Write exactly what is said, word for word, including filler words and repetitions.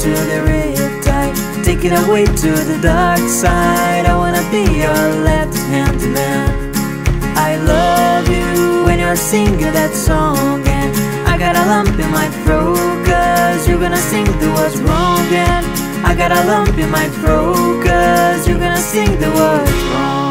to the riptide, take it away to the dark side. I wanna be your left-hand man. I love you when you're singing that song, and I got a lump in my throat, cause you're gonna sing the what's wrong. And I got a lump in my throat, cause you're gonna sing the what's wrong.